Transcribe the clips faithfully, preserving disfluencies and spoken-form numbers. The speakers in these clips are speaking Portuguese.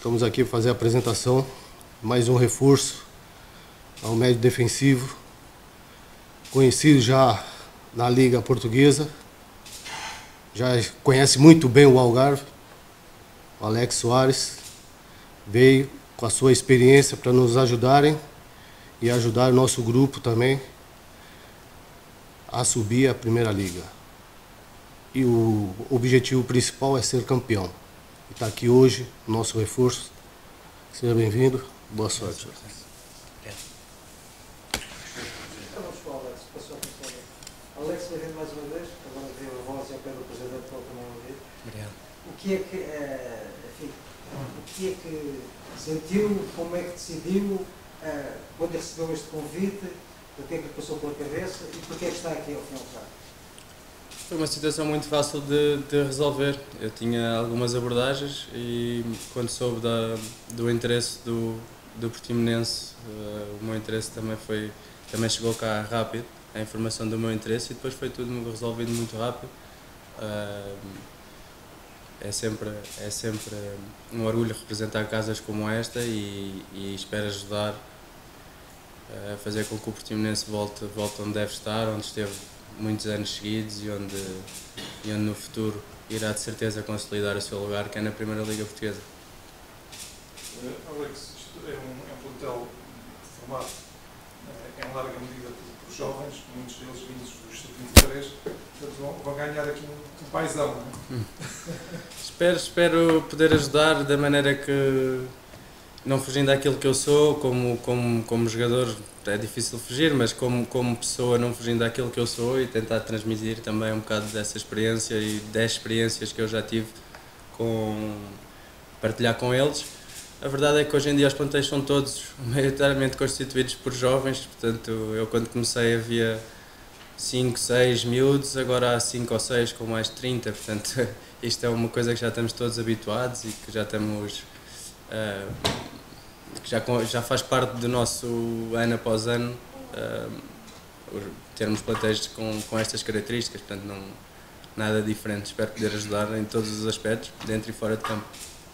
Estamos aqui para fazer a apresentação, mais um reforço ao médio defensivo, conhecido já na Liga Portuguesa, já conhece muito bem o Algarve. O Alex Soares veio com a sua experiência para nos ajudarem e ajudar o nosso grupo também a subir a Primeira Liga. E o objetivo principal é ser campeão. Está aqui hoje o nosso reforço. Seja bem-vindo. Boa sorte. Alex, bem-vindo mais uma vez. Agora veio a voz e ao pé do presidente para também ouvir. Obrigado. O que é que, eh, enfim, o que é que sentiu, como é que decidiu, eh, quando recebeu este convite, o que é que lhe passou pela cabeça e porquê é que está aqui ao fim e ao cabo? Foi uma situação muito fácil de, de resolver. Eu tinha algumas abordagens e quando soube da, do interesse do, do Portimonense, uh, o meu interesse também foi, também chegou cá rápido, a informação do meu interesse, e depois foi tudo resolvido muito rápido. Uh, é sempre, é sempre um orgulho representar casas como esta e, e espero ajudar a fazer com que o Portimonense volte, volte onde deve estar, onde esteve muitos anos seguidos e onde, e onde no futuro irá de certeza consolidar o seu lugar, que é na Primeira Liga Portuguesa. Uh, Alex, isto é um, é um plantel formado uh, em larga medida por, por jovens, muitos deles vindos dos sub vinte e três, portanto vão, vão ganhar aqui um, um paizão, não é? Hum. espero, espero poder ajudar da maneira que, não fugindo daquilo que eu sou, como, como, como jogador é difícil fugir, mas como, como pessoa não fugindo daquilo que eu sou e tentar transmitir também um bocado dessa experiência e das experiências que eu já tive, com, partilhar com eles. A verdade é que hoje em dia os plantéis são todos maioritariamente constituídos por jovens, portanto eu quando comecei havia cinco, seis miúdos, agora há cinco ou seis com mais de trinta, portanto isto é uma coisa que já estamos todos habituados e que já estamos... Uh, que já, já faz parte do nosso ano após ano uh, termos plantéis com, com estas características, portanto não, nada diferente. Espero poder ajudar em todos os aspectos, dentro e fora de campo.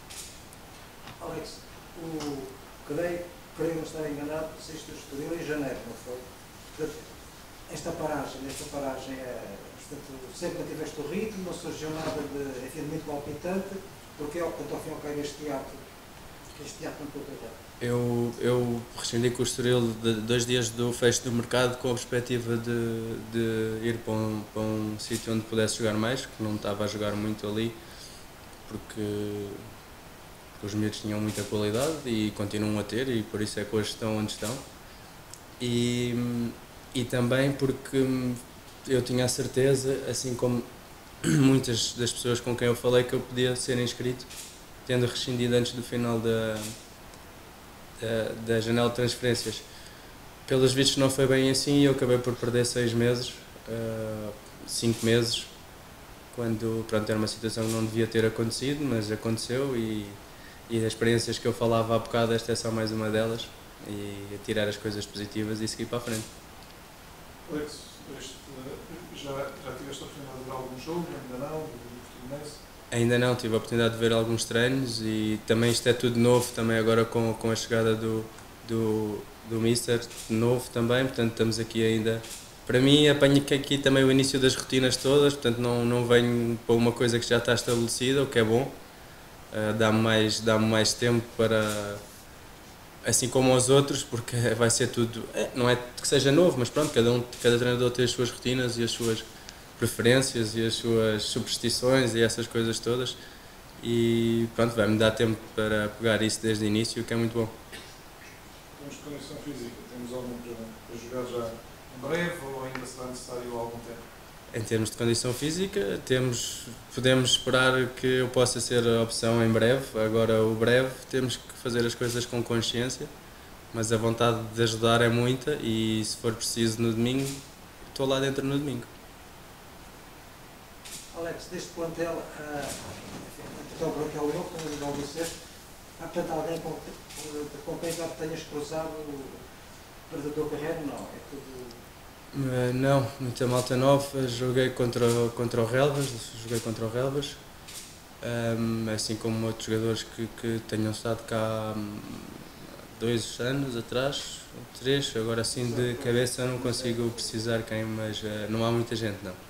Alex, o, creio, creio não estar enganado, saíste do Estoril em janeiro, não foi? Portanto, esta paragem, esta paragem é, portanto, sempre tiveste o ritmo, não surgiu nada de, enfim, muito palpitante, porque ao, ao fim e ao cabo este teatro, este teatro não pode ter. Eu, eu rescindi com o Estoril de dois dias do fecho do mercado com a perspectiva de, de ir para um, para um sítio onde pudesse jogar mais, que não estava a jogar muito ali, porque, porque os miúdos tinham muita qualidade e continuam a ter, e por isso é que hoje estão onde estão. E, e também porque eu tinha a certeza, assim como muitas das pessoas com quem eu falei, que eu podia ser inscrito, tendo rescindido antes do final da... Da, da janela de transferências. Pelos vistos não foi bem assim e eu acabei por perder seis meses, uh, cinco meses, quando pronto, era uma situação que não devia ter acontecido, mas aconteceu e, e as experiências que eu falava há bocado, esta é só mais uma delas, e tirar as coisas positivas e seguir para a frente. Alex, este, já, já tiveste a oportunidade de ver algum jogo, ainda não, do Portimonense? Ainda não, tive a oportunidade de ver alguns treinos e também isto é tudo novo, também agora com, com a chegada do, do, do Mister, novo também, portanto estamos aqui ainda. Para mim apanho aqui também o início das rotinas todas, portanto não, não venho para uma coisa que já está estabelecida, o que é bom, uh, dá-me mais, dá-me mais tempo para, assim como aos outros, porque vai ser tudo, não é que seja novo, mas pronto, cada, um, cada treinador tem as suas rotinas e as suas preferências e as suas superstições e essas coisas todas, e pronto, vai-me dar tempo para pegar isso desde o início, o que é muito bom. Temos condição física, temos algum para jogar já em breve ou ainda será necessário algum tempo? Em termos de condição física, temos, podemos esperar que eu possa ser a opção em breve. Agora o breve temos que fazer as coisas com consciência, mas a vontade de ajudar é muita e se for preciso no domingo, estou lá dentro no domingo. Alex, deste plantel, uh, então, o plantel novo, como já o disseste, há portanto alguém com, com quem já tenhas cruzado para a tua carreira? Não, é tudo... Uh, não, muita malta nova, joguei contra, contra o Relvas, joguei contra o Relvas um, assim como outros jogadores que, que tenham estado cá hum, dois anos atrás, três, agora assim de cabeça eu não consigo precisar quem, mas uh, não há muita gente não.